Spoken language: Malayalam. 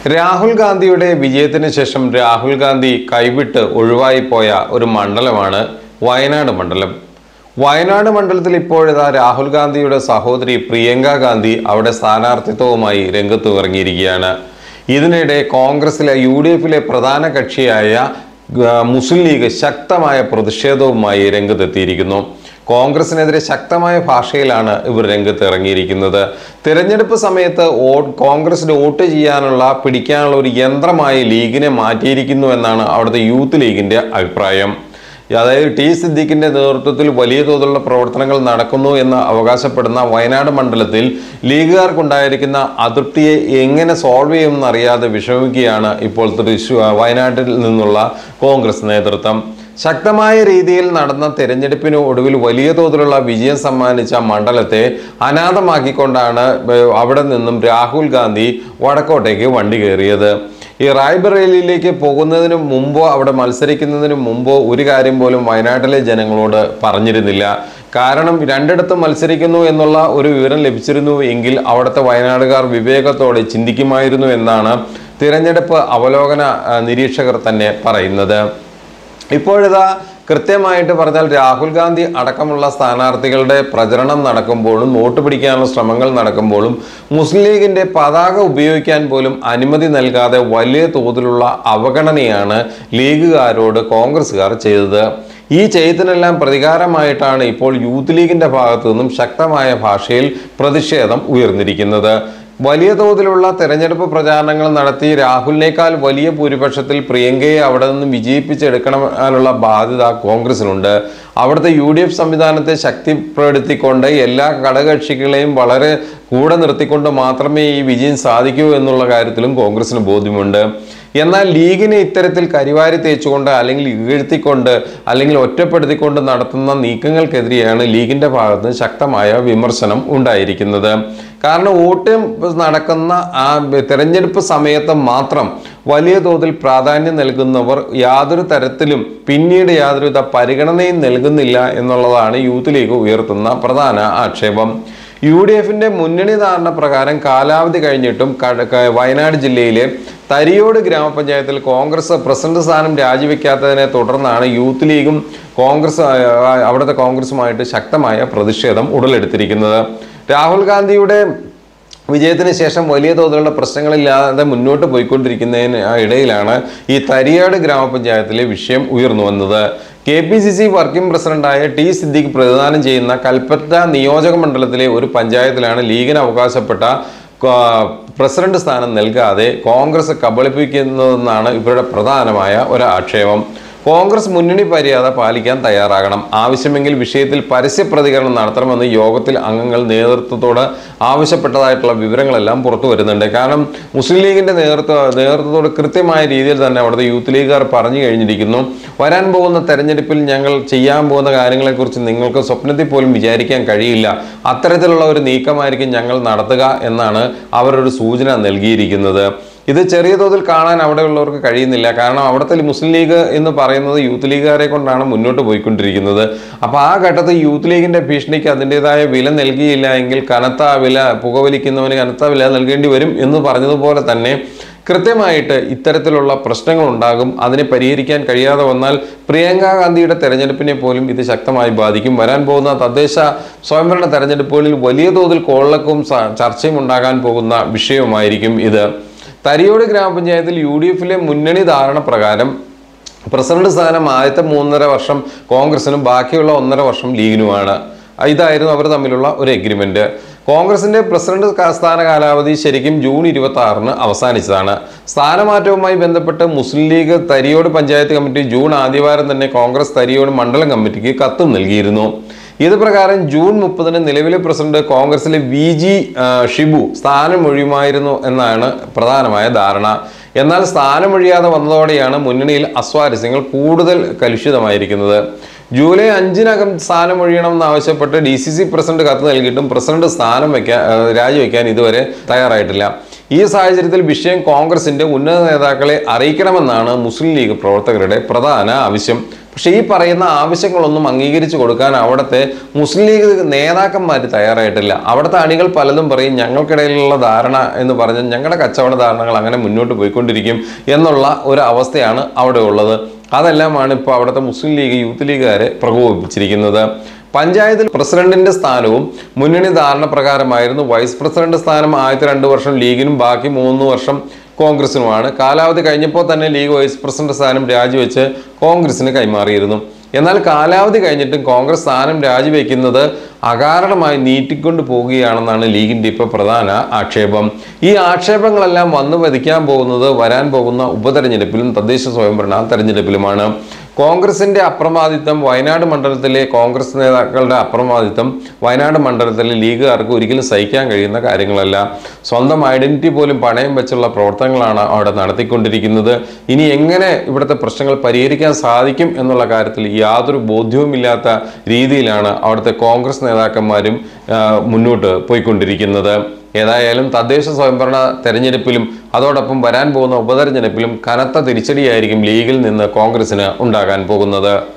രാഹുൽ ഗാന്ധിയുടെ വിജയത്തിന് ശേഷം രാഹുൽ ഗാന്ധി കൈവിട്ട് ഒഴിവായി പോയ ഒരു മണ്ഡലമാണ് വയനാട് മണ്ഡലം. വയനാട് മണ്ഡലത്തിൽ ഇപ്പോഴിതാ രാഹുൽ ഗാന്ധിയുടെ സഹോദരി പ്രിയങ്ക ഗാന്ധി അവിടെ സ്ഥാനാർത്ഥിത്വവുമായി രംഗത്ത് ഇറങ്ങിയിരിക്കുകയാണ്. ഇതിനിടെ കോൺഗ്രസിലെ UDF പ്രധാന കക്ഷിയായ മുസ്ലിം ലീഗ് ശക്തമായ പ്രതിഷേധവുമായി രംഗത്തെത്തിയിരിക്കുന്നു. കോൺഗ്രസിനെതിരെ ശക്തമായ ഭാഷയിലാണ് ഇവർ രംഗത്ത് ഇറങ്ങിയിരിക്കുന്നത്. തിരഞ്ഞെടുപ്പ് സമയത്ത് കോൺഗ്രസിന് വോട്ട് പിടിക്കാനുള്ള ഒരു യന്ത്രമായി ലീഗിനെ മാറ്റിയിരിക്കുന്നു എന്നാണ് അവിടുത്തെ യൂത്ത് ലീഗിന്റെ അഭിപ്രായം. അതായത് ടി സിദ്ദിഖിന്റെ നേതൃത്വത്തിൽ വലിയ തോതിലുള്ള പ്രവർത്തനങ്ങൾ നടക്കുന്നു എന്ന് അവകാശപ്പെടുന്ന വയനാട് മണ്ഡലത്തിൽ ലീഗുകാർക്കുണ്ടായിരിക്കുന്ന അതൃപ്തിയെ എങ്ങനെ സോൾവ് ചെയ്യുമെന്നറിയാതെ വിഷമിക്കുകയാണ് ഇപ്പോൾ വയനാട്ടിൽ നിന്നുള്ള കോൺഗ്രസ് നേതൃത്വം. ശക്തമായ രീതിയിൽ നടന്ന തെരഞ്ഞെടുപ്പിന് ഒടുവിൽ വലിയ തോതിലുള്ള വിജയം സമ്മാനിച്ച മണ്ഡലത്തെ അനാഥമാക്കിക്കൊണ്ടാണ് അവിടെ നിന്നും രാഹുൽ ഗാന്ധി വടക്കോട്ടേക്ക് വണ്ടി കയറിയത്. ഈ റായ്ബറേലിയിലേക്ക് പോകുന്നതിന് മുമ്പോ അവിടെ മത്സരിക്കുന്നതിന് മുമ്പോ ഒരു കാര്യം പോലും വയനാട്ടിലെ ജനങ്ങളോട് പറഞ്ഞിരുന്നില്ല. കാരണം രണ്ടിടത്തും മത്സരിക്കുന്നു എന്നുള്ള ഒരു വിവരം ലഭിച്ചിരുന്നു എങ്കിൽ അവിടുത്തെ വയനാടുകാർ വിവേകത്തോടെ ചിന്തിക്കുമായിരുന്നു എന്നാണ് തിരഞ്ഞെടുപ്പ് അവലോകന നിരീക്ഷകർ തന്നെ പറയുന്നത്. ഇപ്പോഴിതാ കൃത്യമായിട്ട് പറഞ്ഞാൽ രാഹുൽ ഗാന്ധി അടക്കമുള്ള സ്ഥാനാർത്ഥികളുടെ പ്രചരണം നടക്കുമ്പോഴും വോട്ട് പിടിക്കാനുള്ള ശ്രമങ്ങൾ നടക്കുമ്പോഴും മുസ്ലിം ലീഗിന്റെ പതാക ഉപയോഗിക്കാൻ പോലും അനുമതി നൽകാതെ വലിയ തോതിലുള്ള അവഗണനയാണ് ലീഗുകാരോട് കോൺഗ്രസ്സുകാർ ചെയ്തത്. ഈ ചെയ്തതിനെല്ലാം പ്രതികാരമായിട്ടാണ് ഇപ്പോൾ യൂത്ത് ലീഗിന്റെ ഭാഗത്തു നിന്നും ശക്തമായ ഭാഷയിൽ പ്രതിഷേധം ഉയർന്നിരിക്കുന്നത്. വലിയ തോതിലുള്ള തെരഞ്ഞെടുപ്പ് പ്രചാരണങ്ങൾ നടത്തി രാഹുലിനേക്കാൾ വലിയ ഭൂരിപക്ഷത്തിൽ പ്രിയങ്കയെ അവിടെ നിന്ന് വിജയിപ്പിച്ചെടുക്കണമെന്നുള്ള ബാധ്യത കോൺഗ്രസിനുണ്ട്. അവിടുത്തെ UDF സംവിധാനത്തെ ശക്തിപ്പെടുത്തിക്കൊണ്ട് എല്ലാ ഘടകകക്ഷികളെയും വളരെ കൂടെ നിർത്തിക്കൊണ്ട് മാത്രമേ ഈ വിജയം സാധിക്കൂ എന്നുള്ള കാര്യത്തിലും കോൺഗ്രസിന് ബോധ്യമുണ്ട്. എന്നാൽ ലീഗിനെ ഇത്തരത്തിൽ കരിവാരി തേച്ചുകൊണ്ട് അല്ലെങ്കിൽ ഇകഴ്ത്തിക്കൊണ്ട് അല്ലെങ്കിൽ ഒറ്റപ്പെടുത്തിക്കൊണ്ട് നടത്തുന്ന നീക്കങ്ങൾക്കെതിരെയാണ് ലീഗിന്റെ ഭാഗത്ത് ശക്തമായ വിമർശനം ഉണ്ടായിരിക്കുന്നത്. കാരണം വോട്ട് നടക്കുന്ന ആ തെരഞ്ഞെടുപ്പ് സമയത്ത് മാത്രം വലിയ തോതിൽ പ്രാധാന്യം നൽകുന്നവർ യാതൊരു തരത്തിലും പിന്നീട് യാതൊരുവിധ പരിഗണനയും നൽകുന്നില്ല എന്നുള്ളതാണ് യൂത്ത് ലീഗ് ഉയർത്തുന്ന പ്രധാന ആക്ഷേപം. UDFന്റെ മുന്നണി ധാരണ പ്രകാരം കാലാവധി കഴിഞ്ഞിട്ടും വയനാട് ജില്ലയിലെ തരിയോട് ഗ്രാമപഞ്ചായത്തിൽ കോൺഗ്രസ് പ്രസിഡന്റ് സ്ഥാനം രാജിവെക്കാത്തതിനെ തുടർന്നാണ് യൂത്ത് ലീഗും അവിടുത്തെ കോൺഗ്രസുമായിട്ട് ശക്തമായ പ്രതിഷേധം ഉടലെടുത്തിരിക്കുന്നത്. രാഹുൽ ഗാന്ധിയുടെ വിജയത്തിന് ശേഷം വലിയ തോതിലുള്ള പ്രശ്നങ്ങളില്ലാതെ മുന്നോട്ട് പോയിക്കൊണ്ടിരിക്കുന്നതിന് ഇടയിലാണ് ഈ തരിയാട് ഗ്രാമപഞ്ചായത്തിലെ വിഷയം ഉയർന്നു വന്നത്. KPCC വർക്കിംഗ് പ്രസിഡന്റായ ടി സിദ്ദിഖ് പ്രതിദാനം ചെയ്യുന്ന കൽപ്പറ്റ നിയോജക മണ്ഡലത്തിലെ ഒരു പഞ്ചായത്തിലാണ് ലീഗിന് അവകാശപ്പെട്ട പ്രസിഡന്റ് സ്ഥാനം നൽകാതെ കോൺഗ്രസ് കബളിപ്പിക്കുന്നതെന്നാണ് ഇവരുടെ പ്രധാനമായ ഒരു ആക്ഷേപം. കോൺഗ്രസ് മുന്നണി മര്യാദ പാലിക്കാൻ തയ്യാറാകണം, ആവശ്യമെങ്കിൽ വിഷയത്തിൽ പരസ്യ പ്രതികരണം നടത്തണമെന്ന് യോഗത്തിൽ അംഗങ്ങൾ നേതൃത്വത്തോട് ആവശ്യപ്പെട്ടതായിട്ടുള്ള വിവരങ്ങളെല്ലാം പുറത്തു വരുന്നുണ്ട്. കാരണം മുസ്ലിം ലീഗിന്റെ നേതൃത്വത്തോട് കൃത്യമായ രീതിയിൽ തന്നെ അവിടുത്തെ യൂത്ത് ലീഗുകാർ പറഞ്ഞു കഴിഞ്ഞിരിക്കുന്നു. വരാൻ പോകുന്ന തെരഞ്ഞെടുപ്പിൽ ഞങ്ങൾ ചെയ്യാൻ പോകുന്ന കാര്യങ്ങളെക്കുറിച്ച് നിങ്ങൾക്ക് സ്വപ്നത്തിൽ പോലും വിചാരിക്കാൻ കഴിയില്ല, അത്തരത്തിലുള്ള ഒരു നീക്കമായിരിക്കും ഞങ്ങൾ നടത്തുക എന്നാണ് അവരൊരു സൂചന നൽകിയിരിക്കുന്നത്. ഇത് ചെറിയ തോതിൽ കാണാൻ അവിടെയുള്ളവർക്ക് കഴിയുന്നില്ല. കാരണം അവിടുത്തെ മുസ്ലിം ലീഗ് എന്ന് പറയുന്നത് യൂത്ത് ലീഗുകാരെ കൊണ്ടാണ് മുന്നോട്ട് പോയിക്കൊണ്ടിരിക്കുന്നത്. അപ്പോൾ ആ ഘട്ടത്തിൽ യൂത്ത് ലീഗിന്റെ ഭീഷണിക്ക് അതിൻ്റെതായ വില നൽകിയില്ല എങ്കിൽ കനത്ത വില പുകവലിക്കുന്നവന് കനത്ത വില നൽകേണ്ടി വരും എന്ന് പറഞ്ഞതുപോലെ തന്നെ കൃത്യമായിട്ട് ഇത്തരത്തിലുള്ള പ്രശ്നങ്ങൾ ഉണ്ടാകും. അതിനെ പരിഹരിക്കാൻ കഴിയാതെ വന്നാൽ പ്രിയങ്ക ഗാന്ധിയുടെ തെരഞ്ഞെടുപ്പിനെ പോലും ഇത് ശക്തമായി ബാധിക്കും. വരാൻ പോകുന്ന തദ്ദേശ സ്വയംഭരണ തെരഞ്ഞെടുപ്പുകളിൽ വലിയ തോതിൽ കോളക്കും ചർച്ചയും ഉണ്ടാകാൻ പോകുന്ന വിഷയവുമായിരിക്കും ഇത്. തരിയോട് ഗ്രാമപഞ്ചായത്തിൽ UDF മുന്നണി ധാരണ പ്രകാരം പ്രസിഡന്റ് സ്ഥാനം ആദ്യത്തെ 3.5 വർഷം കോൺഗ്രസിനും ബാക്കിയുള്ള 1.5 വർഷം ലീഗിനുമാണ്. ഇതായിരുന്നു അവർ തമ്മിലുള്ള ഒരു എഗ്രിമെന്റ്. കോൺഗ്രസിന്റെ പ്രസിഡന്റ് സ്ഥാന കാലാവധി ശരിക്കും ജൂൺ 26-ന് അവസാനിച്ചതാണ്. സ്ഥാനമാറ്റവുമായി ബന്ധപ്പെട്ട് മുസ്ലിം ലീഗ് തരിയോട് പഞ്ചായത്ത് കമ്മിറ്റി ജൂൺ ആദ്യവാരം തന്നെ കോൺഗ്രസ് തരിയോട് മണ്ഡലം കമ്മിറ്റിക്ക് കത്തും നൽകിയിരുന്നു. ഇത് പ്രകാരം ജൂൺ 30-ന് നിലവിലെ പ്രസിഡന്റ് കോൺഗ്രസിലെ VG ഷിബു സ്ഥാനമൊഴിയുമായിരുന്നു എന്നാണ് പ്രധാനമായ ധാരണ. എന്നാൽ സ്ഥാനമൊഴിയാതെ വന്നതോടെയാണ് മുന്നണിയിൽ അസ്വാരസ്യങ്ങൾ കൂടുതൽ കലുഷിതമായിരിക്കുന്നത്. ജൂലൈ 5-നകം സ്ഥാനമൊഴിയണമെന്ന് ആവശ്യപ്പെട്ട് DCC പ്രസിഡന്റ് കത്ത് നൽകിയിട്ടും പ്രസിഡന്റ് സ്ഥാനം രാജിവെക്കാൻ ഇതുവരെ തയ്യാറായിട്ടില്ല. ഈ സാഹചര്യത്തിൽ വിഷയം കോൺഗ്രസിന്റെ ഉന്നത നേതാക്കളെ അറിയിക്കണമെന്നാണ് മുസ്ലിം ലീഗ് പ്രവർത്തകരുടെ പ്രധാന ആവശ്യം. പക്ഷെ ഈ പറയുന്ന ആവശ്യങ്ങളൊന്നും അംഗീകരിച്ചു കൊടുക്കാൻ അവിടുത്തെ മുസ്ലിം ലീഗ് നേതാക്കന്മാർ തയ്യാറായിട്ടില്ല. അവിടുത്തെ അണികൾ പലതും പറയും ഞങ്ങൾക്കിടയിലുള്ള ധാരണ എന്ന് പറഞ്ഞ് ഞങ്ങളുടെ കച്ചവട ധാരണകൾ അങ്ങനെ മുന്നോട്ട് പോയിക്കൊണ്ടിരിക്കും എന്നുള്ള ഒരു അവസ്ഥയാണ് അവിടെ ഉള്ളത്. അതെല്ലാമാണ് ഇപ്പോൾ അവിടുത്തെ മുസ്ലിം ലീഗ് യൂത്ത് ലീഗുകാരെ പ്രകോപിപ്പിച്ചിരിക്കുന്നത്. പഞ്ചായത്തിൽ പ്രസിഡന്റിന്റെ സ്ഥാനവും മുന്നണി ധാരണ പ്രകാരമായിരുന്നു. വൈസ് പ്രസിഡന്റ് സ്ഥാനം ആദ്യത്തെ 2 വർഷം ലീഗിനും ബാക്കി 3 വർഷം കോൺഗ്രസിനുമാണ്. കാലാവധി കഴിഞ്ഞപ്പോൾ തന്നെ ലീഗ് വൈസ് പ്രസിഡന്റ് സ്ഥാനം രാജിവെച്ച് കോൺഗ്രസിന് കൈമാറിയിരുന്നു. എന്നാൽ കാലാവധി കഴിഞ്ഞിട്ടും കോൺഗ്രസ് സ്ഥാനം രാജിവെക്കുന്നത് അകാരണമായി നീട്ടിക്കൊണ്ട് പോവുകയാണെന്നാണ് ലീഗിന്റെ ഇപ്പോൾ പ്രധാന ആക്ഷേപം. ഈ ആക്ഷേപങ്ങളെല്ലാം വന്നു വധിക്കാൻ പോകുന്നത് വരാൻ പോകുന്ന ഉപതെരഞ്ഞെടുപ്പിലും തദ്ദേശ സ്വയംഭരണ തെരഞ്ഞെടുപ്പിലുമാണ്. കോൺഗ്രസിന്റെ അപ്രമാദിത്വം, വയനാട് മണ്ഡലത്തിലെ കോൺഗ്രസ് നേതാക്കളുടെ അപ്രമാദിത്വം വയനാട് മണ്ഡലത്തിലെ ലീഗുകാർക്ക് ഒരിക്കലും സഹിക്കാൻ കഴിയുന്ന കാര്യങ്ങളല്ല. സ്വന്തം ഐഡന്റിറ്റി പോലും പണയം വെച്ചുള്ള പ്രവർത്തനങ്ങളാണ് അവിടെ നടത്തിക്കൊണ്ടിരിക്കുന്നത്. ഇനി എങ്ങനെ ഇവിടുത്തെ പ്രശ്നങ്ങൾ പരിഹരിക്കാൻ സാധിക്കും എന്നുള്ള കാര്യത്തിൽ യാതൊരു ബോധ്യവുമില്ലാത്ത രീതിയിലാണ് അവിടുത്തെ കോൺഗ്രസ് നേതാക്കന്മാരും മുന്നോട്ട് പോയിക്കൊണ്ടിരിക്കുന്നത്. ഏതായാലും തദ്ദേശ സ്വയംഭരണ തെരഞ്ഞെടുപ്പിലും അതോടൊപ്പം വരാൻ പോകുന്ന ഉപതെരഞ്ഞെടുപ്പിലും കനത്ത തിരിച്ചടിയായിരിക്കും ലീഗിൽ നിന്ന് കോൺഗ്രസിന് ഉണ്ടാകാൻ പോകുന്നത്.